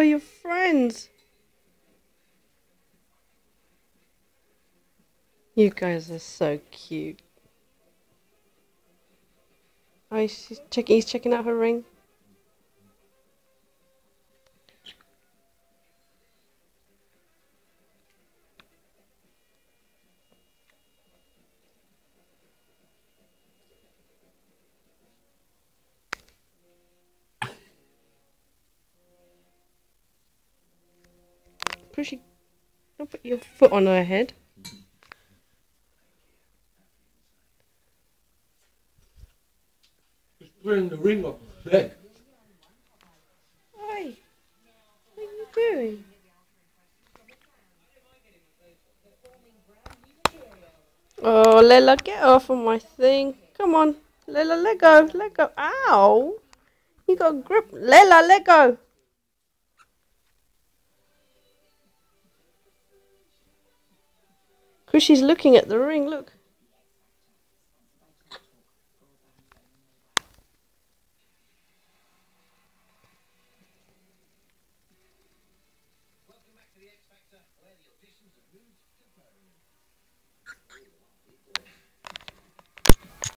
you're friends. You guys are so cute. Oh, he's checking out her ring. Pushy, don't put your foot on her head. Just bring the ring up her leg. Hey, what are you doing? Oh, Lela, get off of my thing. Come on. Lela, let go. Let go. Ow. You got a grip. Lela, let go. Chrissy's looking at the ring. Look.